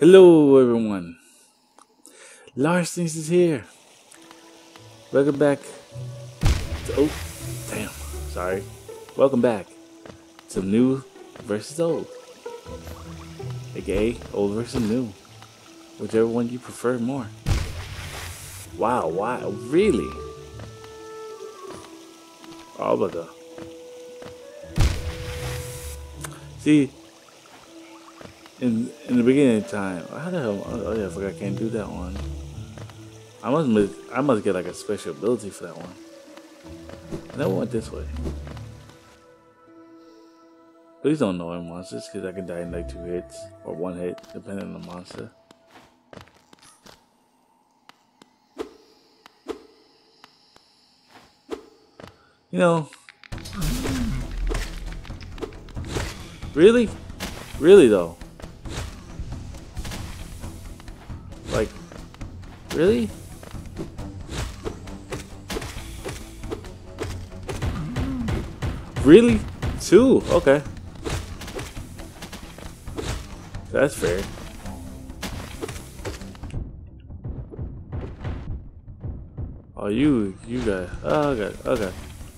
Hello, everyone. Larcenies is here. Welcome back. Oh, damn. Sorry. Welcome back. Some new versus old, aka old versus new, whichever one you prefer more. Wow, wow, really? Oh, but see, in the beginning of time, how the hell? Oh yeah, I forgot I can't do that one. I must get like a special ability for that one. And I went this way. Please don't know him monsters, because I can die in like 2 hits or 1 hit, depending on the monster. You know, really, really though, like, really. Really? 2? Okay. That's fair. Oh, you got. Oh, okay.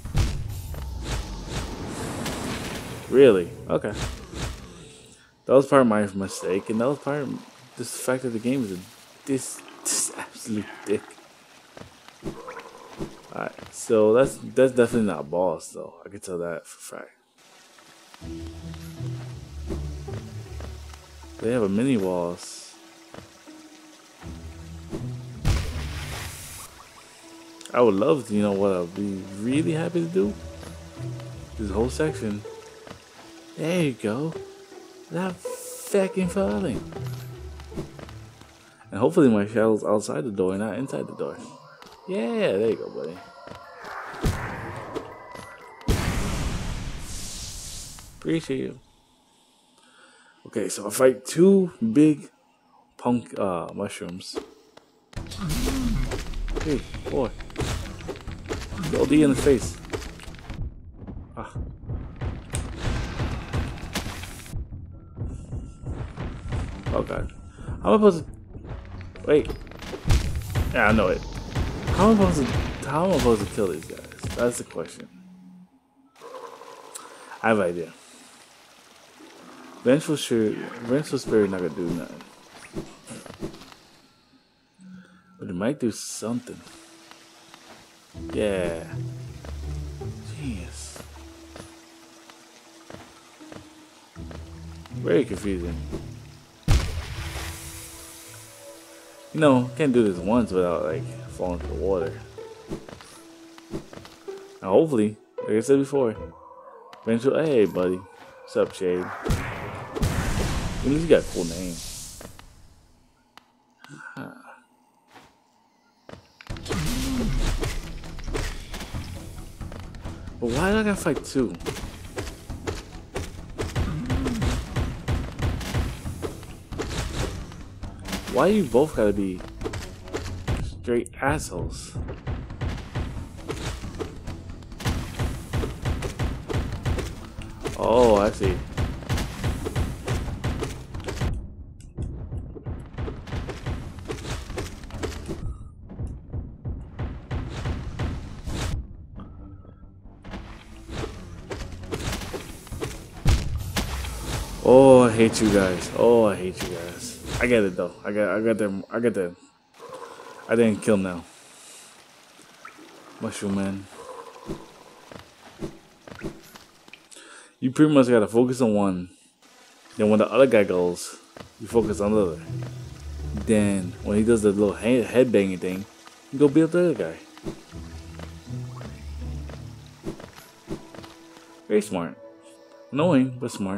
Really? Okay. That was part of my mistake, and that was part of this fact that the game is this absolute dick. Alright, so that's definitely not a boss, though. I can tell that for a fact. They have a mini boss. I would love to, what I'd be really happy to do. This whole section. There you go. That fucking falling. And hopefully my shell's outside the door, not inside the door. Yeah, there you go, buddy. Appreciate you. Okay, so I fight 2 big punk mushrooms. 3, 4. Go D in the face. Ah. Oh god. How am I supposed to wait? Yeah, I know it. How am I supposed to kill these guys? That's the question. I have an idea. Vengeful Spirit not gonna do nothing. But it might do something. Yeah. Jeez. Very confusing. Can't do this once without like falling to the water. Now hopefully, like I said before, eventually, hey buddy, what's up, Shade? At least you got a cool name. But why did I gotta fight 2? Why you both gotta be straight assholes? Oh, I see. Oh, I hate you guys. Oh, I hate you guys. I get it though. I got them. I didn't kill now. Mushroom man. You pretty much gotta focus on one. Then when the other guy goes, you focus on the other. Then when he does the little head banging thing, you go beat up the other guy. Very smart. Annoying, but smart.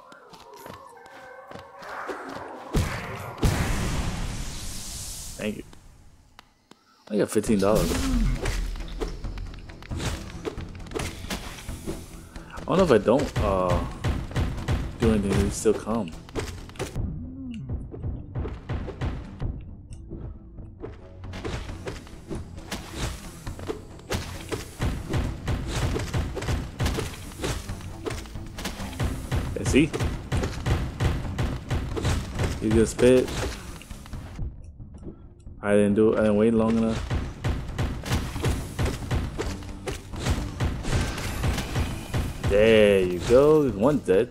Thank you. I got $15. I don't know if I don't do anything, they still come. Yeah, see? He just spit. I didn't wait long enough. There you go. One dead.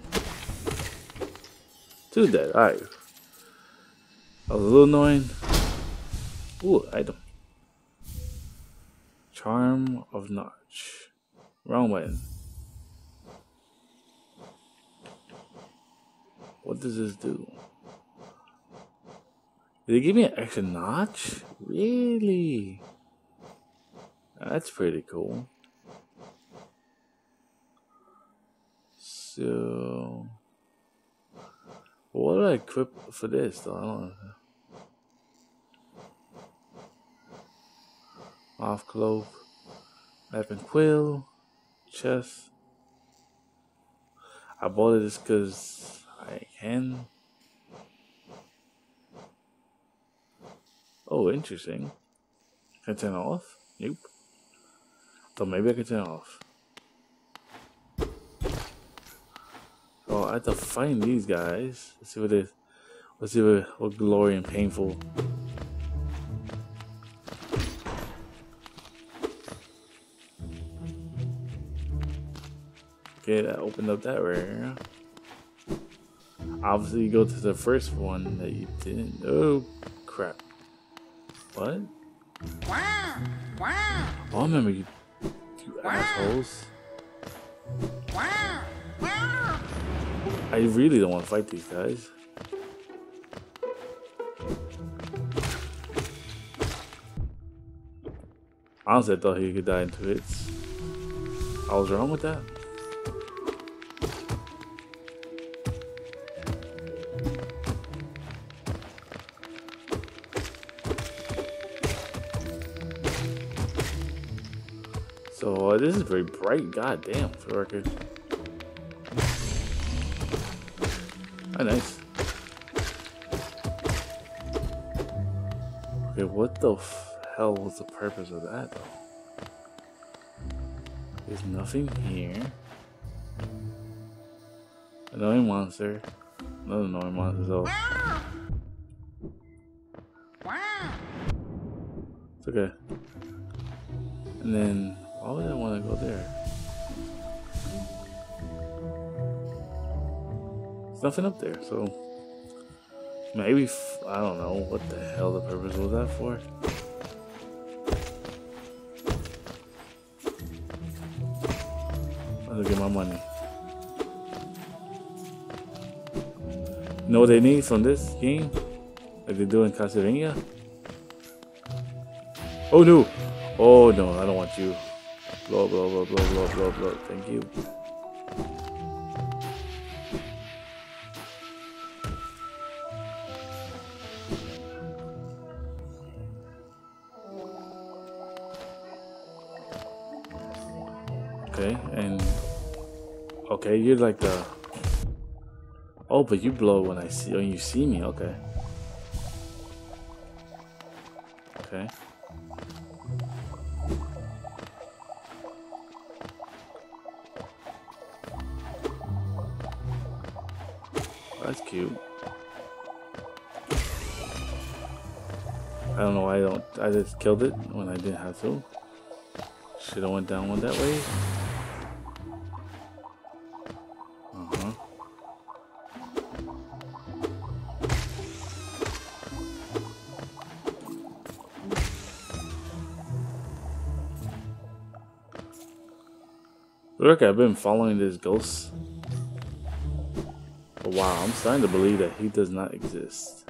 Two dead. Alright. That was a little annoying. Ooh, item. Charm of Notch. Wrong button. What does this do? Did it give me an extra notch? Really? That's pretty cool. So, what do I equip for this though? I don't know. Off cloak, map and quill, chest. I bought it just because I can. Oh, interesting. Can I turn it off? Nope. So maybe I can turn it off. Oh, I have to find these guys. Let's see what it is. Let's see what glory and painful. Okay, that opened up that rare. Obviously, you go to the first one that you didn't. Oh, crap. What? Oh, I remember you assholes. I really don't want to fight these guys. Honestly, I thought he could die in 2 hits. I was wrong with that. So this is very bright. God damn, for the record. Oh, nice. Okay, what the hell was the purpose of that, though? There's nothing here. Annoying monster. Another annoying monster, so. It's okay. And then, why would I want to go there? There's nothing up there, so. Maybe, I don't know what the hell the purpose was that for. I'm gonna get my money. You know what they need from this game? Like they do in Castlevania? Oh no! Oh no, I don't want you. Blow, blow, blow, blow, blow, blow, blow. Thank you. Okay, and okay, you're like the. Oh, but you blow when you see me. Okay. Okay. That's cute. I don't know why I just killed it when I didn't have to. Should have went down one that way. Look, I've been following this ghost. But wow, I'm starting to believe that he does not exist.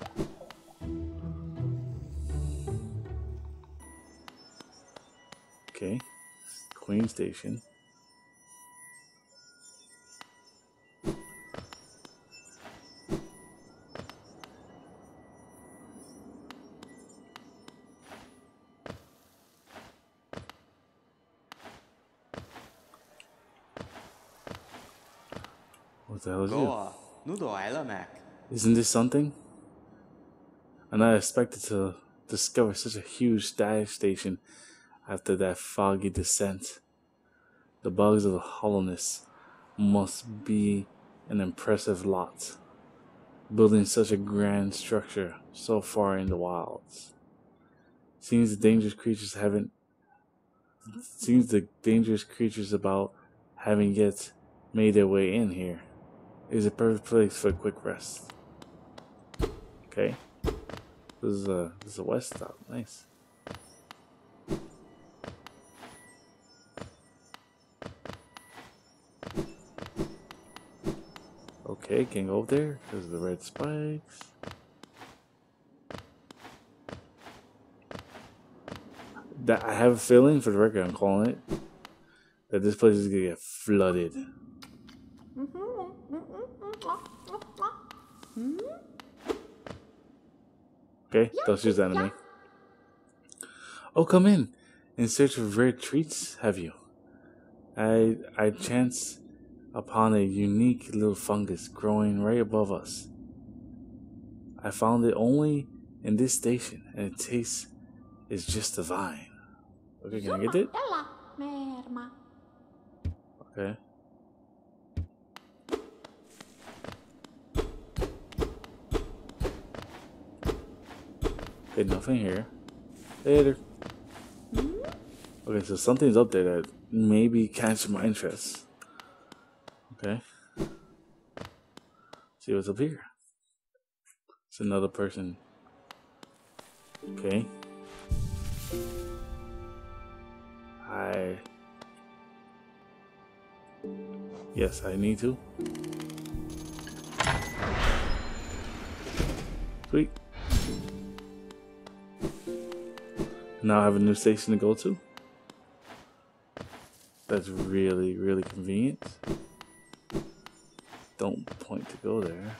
Okay, Queen Station. What the hell is you? Isn't this something? I'm not expected to discover such a huge dive station after that foggy descent. The bugs of the hollowness must be an impressive lot. building such a grand structure so far in the wilds. Seems the dangerous creatures about haven't yet made their way in here. It is a perfect place for a quick rest. Okay. This is a west stop. Nice. Okay, can't go up there because of the red spikes. I have a feeling, for the record, I'm calling it, that this place is gonna get flooded. Okay, don't choose enemy. Oh, come in. In search of rare treats, have you? I chance upon a unique little fungus growing right above us. I found it only in this station, and it tastes is just divine. Okay, can I get it? Okay. Okay, nothing here. Later. Okay, so something's up there that maybe catches my interest. Okay. See what's up here. It's another person. Okay. Yes, I need to. Sweet. Now I have a new station to go to. That's really, really convenient. Don't point to go there.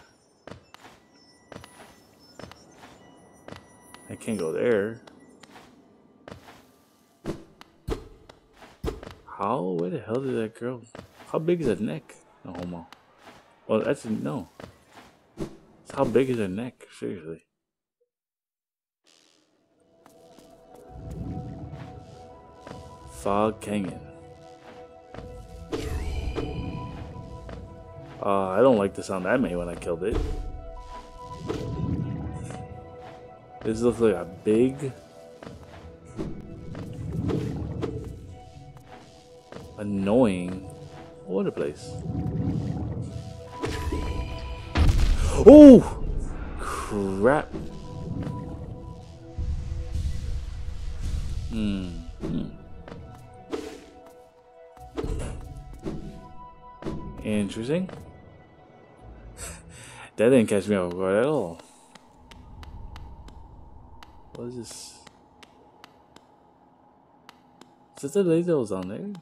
I can't go there. How? Where the hell did that girl? How big is that neck? No homo. Well, that's no. How big is her neck? Seriously. Fog Canyon. I don't like the sound that made when I killed it. This looks like a big, annoying water place. Oh! Crap. Interesting. That didn't catch me off guard at all. What is this? Is that the lady that was on there?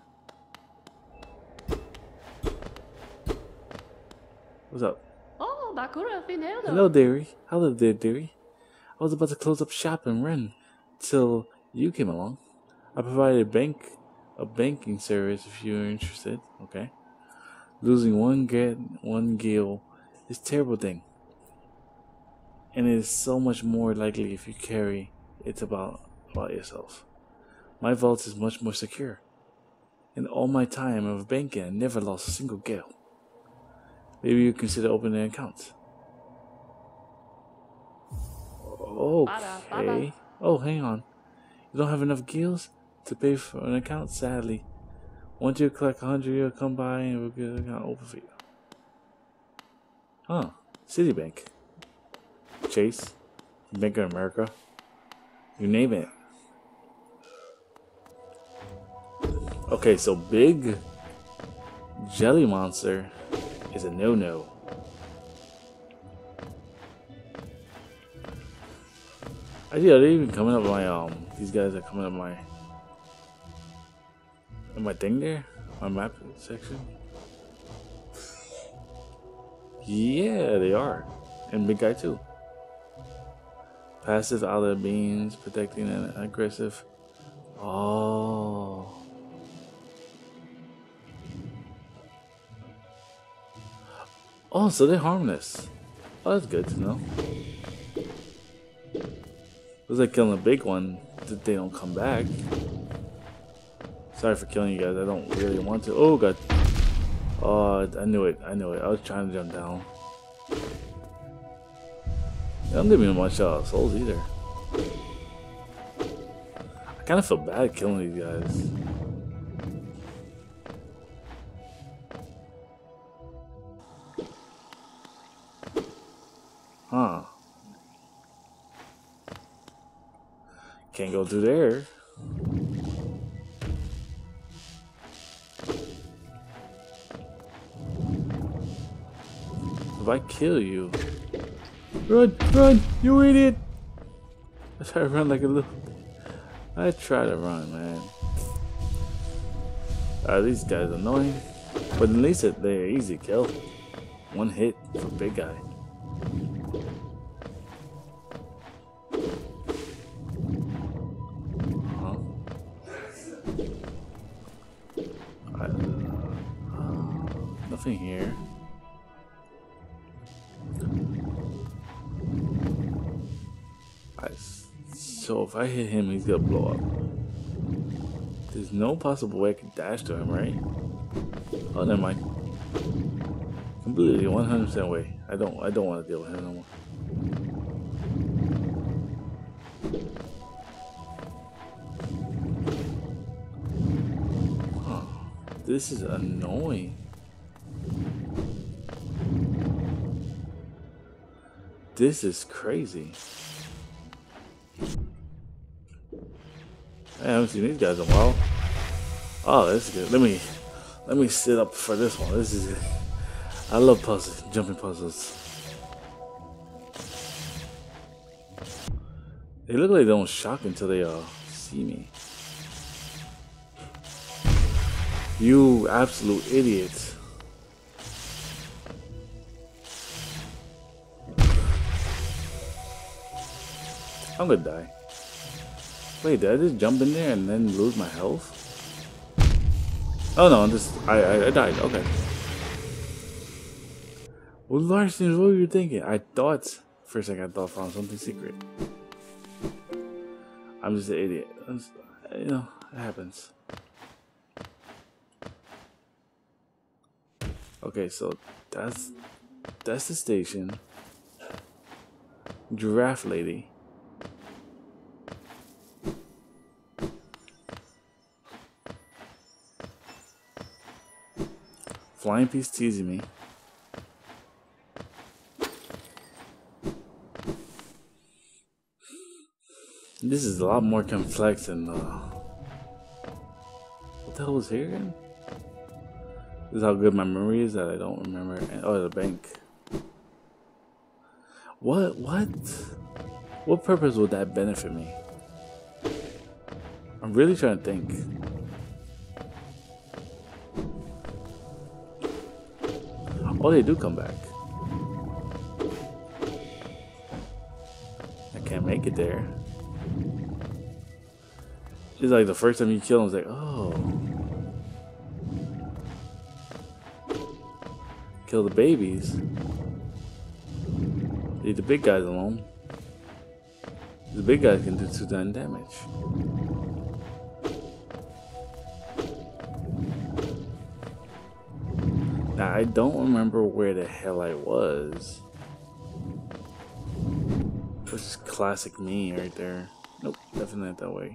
What's up? Hello, dearie. Hello there, dearie. I was about to close up shop and run till you came along. I provided a banking service if you're interested. Okay. Losing one gil is a terrible thing. And it is so much more likely if you carry it about yourself. My vault is much more secure. In all my time of banking, I never lost a single gil. Maybe you consider opening an account. Okay. Oh, hang on. You don't have enough gills to pay for an account, sadly. Once you collect 100, you'll come by and we'll get an account open for you. Huh. Citibank. Chase. Bank of America. You name it. Okay, so big jelly monster is a no-no. Actually, are they even coming up my these guys are coming up my thing there? My map section? Yeah, they are. And big guy too. Passive outer beams, protecting an aggressive. Oh. Oh, so they're harmless. Oh, that's good to know. Looks like killing a big one that they don't come back. Sorry for killing you guys. I don't really want to. Oh god. Oh, I knew it. I was trying to jump down. They don't give me much souls either. I kind of feel bad killing these guys. Huh. Can't go through there. If I kill you... Run! Run! You idiot! I try to run like a little... I try to run, man. These guys are annoying. But at least they're easy to kill. One hit for big guy. Nothing here. So if I hit him, he's gonna blow up. There's no possible way I can dash to him, right? Oh, never mind. Completely 100% way. I don't want to deal with him no more. Huh. This is annoying. This is crazy. I haven't seen these guys in a while. Oh, this is good. Let me sit up for this one. This is good. I love puzzles, jumping puzzles. They look like they don't shock until they see me. You absolute idiot. I'm gonna die. Wait, did I just jump in there and then lose my health? Oh no, I died, okay. Well, Larcenies, what were you thinking? I thought, for a second, I found something secret. I'm just an idiot. You know, it happens. Okay, so that's the station. Giraffe lady. Flying piece teasing me. This is a lot more complex than what the hell was here again? This is how good my memory is that I don't remember. Oh, the bank. What purpose would that benefit me? I'm really trying to think. Oh, they do come back. I can't make it there. It's like the first time you kill them, it's like, oh. Kill the babies. Leave the big guys alone. The big guys can do 2 damage. Now, I don't remember where the hell I was. Which is classic me right there. Nope, definitely not that way.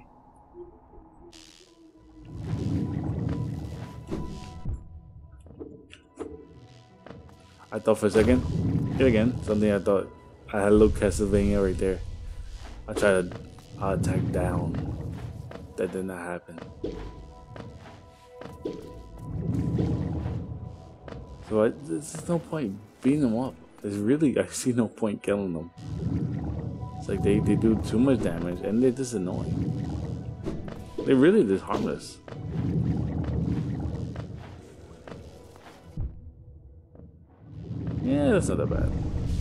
I thought for a second, here again, something I thought I had a little Castlevania right there. I tried to attack down. That did not happen. So there's no point beating them up. I see no point killing them. It's like they do too much damage and they're just annoying. They really just harmless. Yeah, that's not that bad.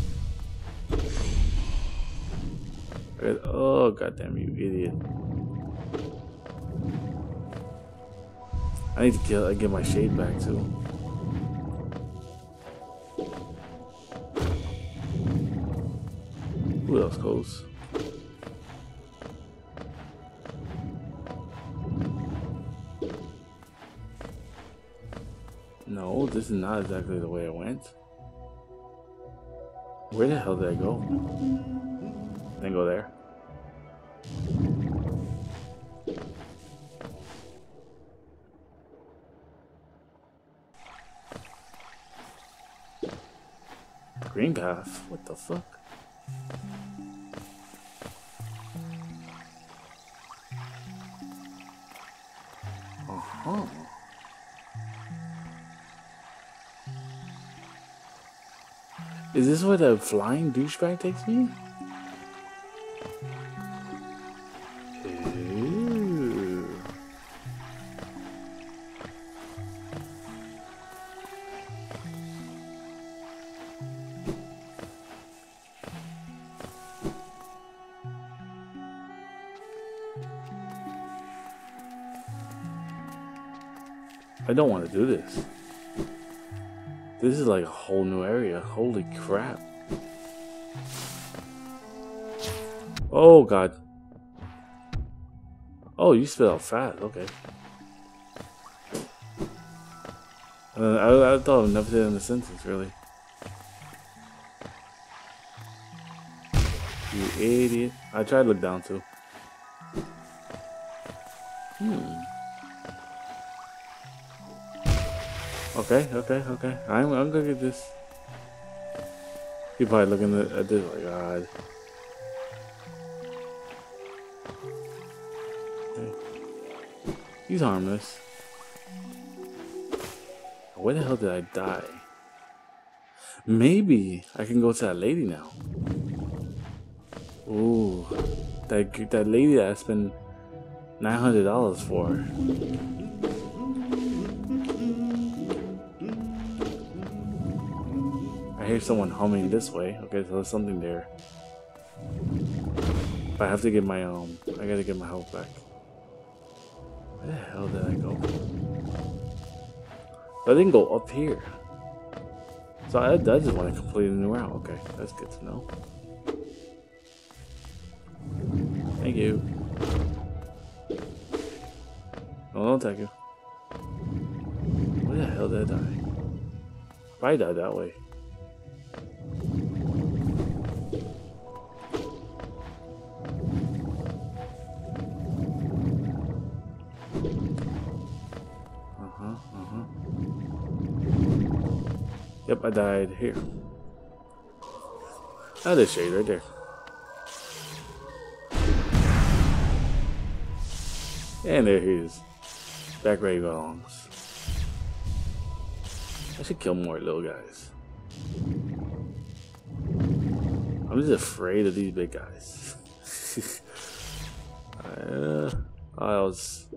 Oh, goddamn you idiot. I need to get my shade back too. Ooh, that was close. No, this is not exactly the way I went. Where the hell did I go? Then go there. Green path? What the fuck? Uh-huh. Is this where the flying douchebag takes me? Ooh. I don't want to do this. This is like a whole new area. Holy crap. Oh god. Oh, you spit out fast. Okay. I thought I never did in a sentence, really. You idiot. I tried to look down too. Okay. I'm gonna get this. You're probably looking at this like, God. Okay. He's harmless. Where the hell did I die? Maybe I can go to that lady now. Ooh, that lady that I spent $900 for. I hear someone humming this way. Okay, so there's something there. But I have to get my I gotta get my health back. Where the hell did I go? I didn't go up here. So I just want to complete a new route. Okay, that's good to know. Thank you. No, thank you. Where the hell did I die? Probably died that way. Yep, I died here. Oh, there's shade right there. And there he is. Back where he belongs. I should kill more little guys. I'm just afraid of these big guys. I was...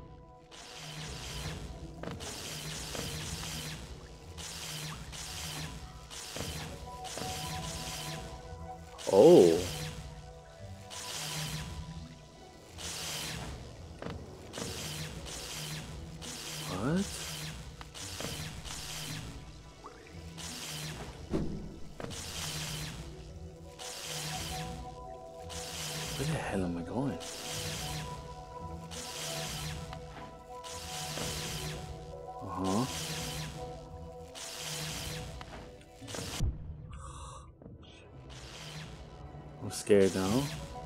Oh. What? Where the hell am I going? Uh-huh. I'm scared now.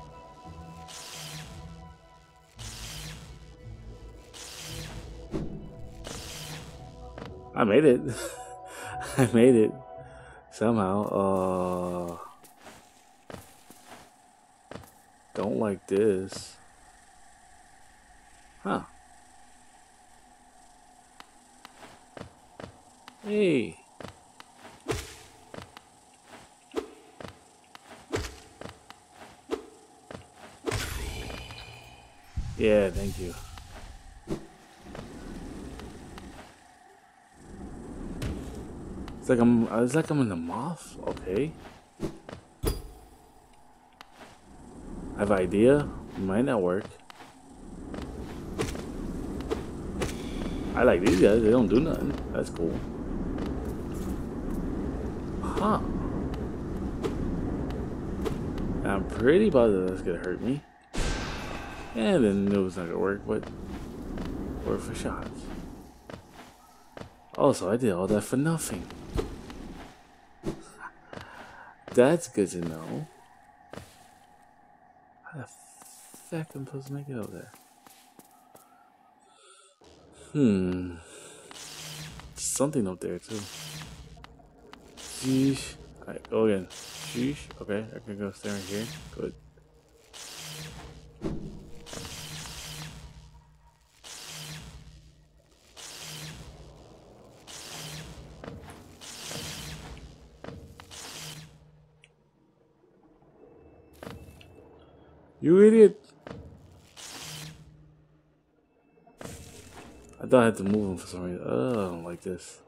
I made it. I made it. Somehow. Don't like this. Huh. Hey. Yeah, thank you. It's like I'm in a moth. Okay. I have an idea. It might not work. I like these guys. They don't do nothing. That's cool. Huh. I'm pretty positive that's gonna hurt me. And then it was not gonna work, but worth a shot. Also, I did all that for nothing. That's good to know. How the fuck am I supposed to make it over there? Something up there too. Sheesh. Alright, go again. Sheesh. Okay, I can go stand right here. Good. You idiot! I thought I had to move him for some reason. Oh, I don't like this.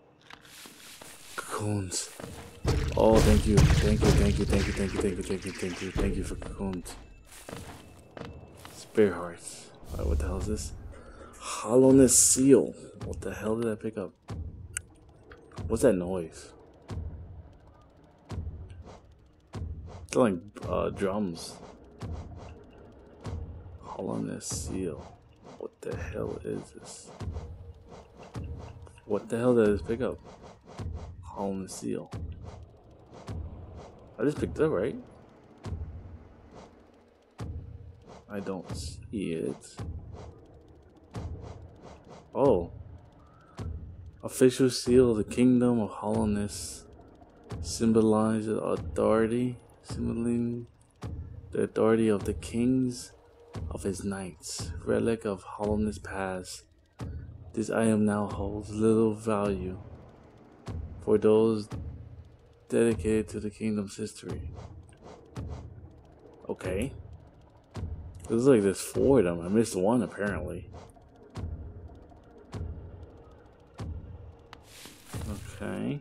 Cocoons. Oh, thank you. Thank you, thank you, thank you, thank you, thank you, thank you, thank you, thank you for cocoons. Spear hearts. Alright, what the hell is this? Hollowness seal. What the hell did I pick up? What's that noise? It's like drums. Hollowness seal. What the hell is this? What the hell did I just pick up? Hollowness seal. I just picked it up, right? I don't see it. Oh. Official seal of the Kingdom of Hollowness symbolizes authority, symboling the authority of the kings of his knights. Relic of Hollowness Pass. This item now holds little value for those dedicated to the kingdom's history. Okay. It looks like there's 4 of them. I missed one apparently. Okay.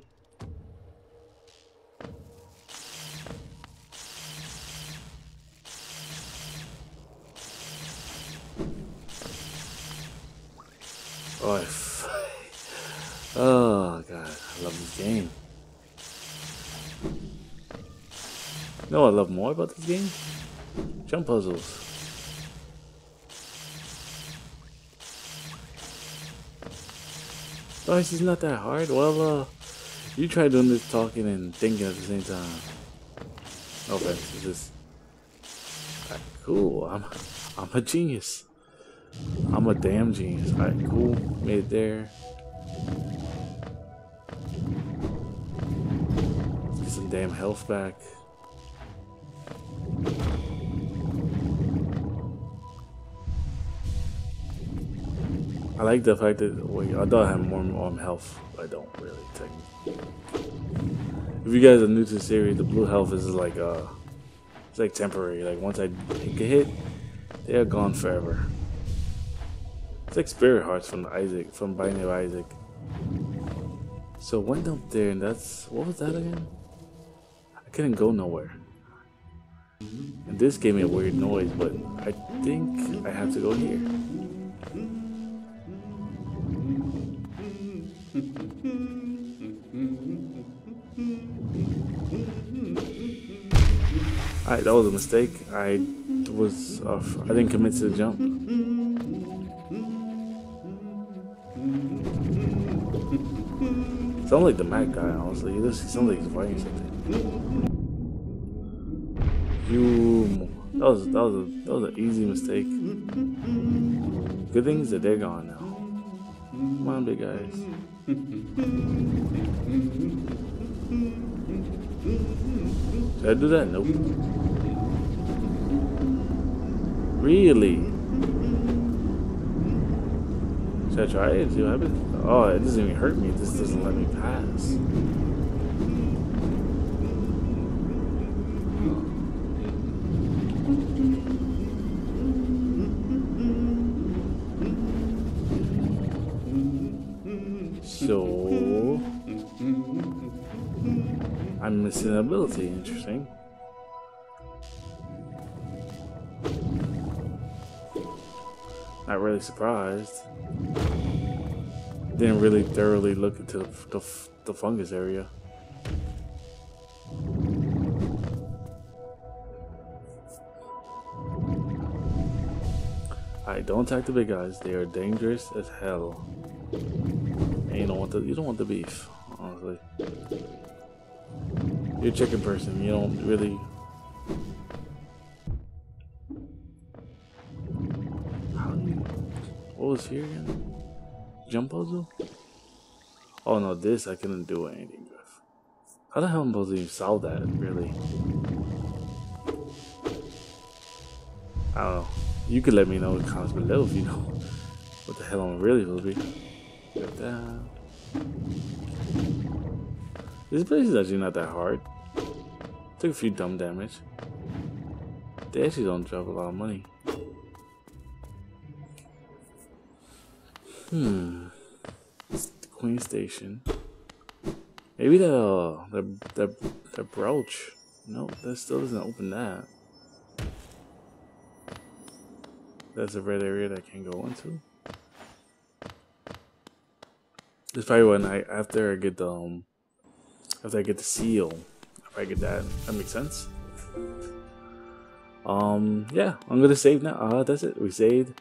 Oh god, I love this game. You know what I love more about this game? Jump puzzles. Oh, this is not that hard. Well, you try doing this talking and thinking at the same time. No offense, it's just cool. I'm a genius. I'm a damn genius. Alright, cool. Made it there. Let's get some damn health back. I like the fact that I thought I had more health. I don't really technically. If you guys are new to the series, the blue health is like it's like temporary. Like once I get hit, they are gone forever. It's like spirit hearts from Binding of Isaac. So went up there and that's what was that again? I couldn't go nowhere. And this gave me a weird noise, but I think I have to go here. Alright, that was a mistake. I didn't commit to the jump. Sounds like the Mac guy, honestly. He sounds like he's fighting something. That was an easy mistake. Good thing is that they're gone now. Come on, big guys. Should I do that? Nope. Really? Should I try it? See what happens? Oh, it doesn't even hurt me. It just doesn't let me pass. So I'm missing an ability. Interesting. Not really surprised. Didn't really thoroughly look into the fungus area. Alright, don't attack the big guys. They are dangerous as hell. And you don't want the beef, honestly. You're a chicken person. You don't really. was here again? Jump puzzle? Oh no, this I couldn't do anything with. How the hell am I supposed to even solve that, really? I don't know. You could let me know in the comments below if you know what the hell I'm really supposed to be. Get that. This place is actually not that hard. Took a few dumb damage. They actually don't drop a lot of money. The Queen Station. Maybe the brooch. Nope, that still doesn't open that. That's a red area that I can't go into. It's probably when after I get the seal. If I get that, that makes sense. Yeah, I'm gonna save now. That's it. We saved.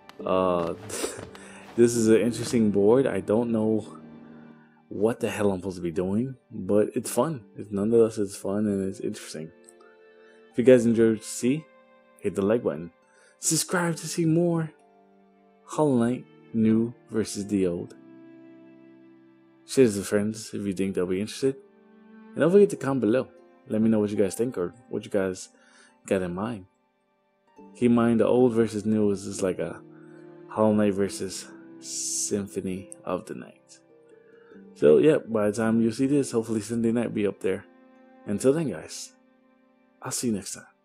This is an interesting board. I don't know what the hell I'm supposed to be doing, but it's fun. Nonetheless, it's fun and it's interesting. If you guys enjoyed what you see, hit the like button. Subscribe to see more Hollow Knight New versus the Old. Share this with friends if you think they'll be interested. And don't forget to comment below. Let me know what you guys think or what you guys got in mind. Keep in mind the old versus new is just like a Hollow Knight versus Symphony of the Night. So yeah, by the time you see this, hopefully Sunday night be up there. Until then guys, I'll see you next time.